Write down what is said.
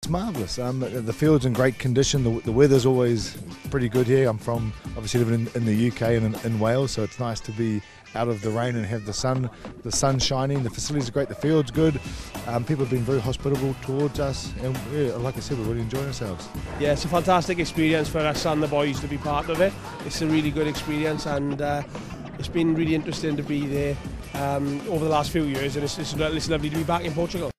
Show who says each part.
Speaker 1: marvellous. The field's in great condition. The weather's always pretty good here. I'm from obviously living in the UK and in Wales, so it's nice to be out of the rain and have the sun shining. The facilities are great. The field's good. People have been very hospitable towards us, and yeah, like I said, we're really enjoying ourselves.
Speaker 2: Yeah, it's a fantastic experience for us and the boys to be part of it. It's a really good experience, and it's been really interesting to be there over the last few years, and it's lovely to be back in Portugal.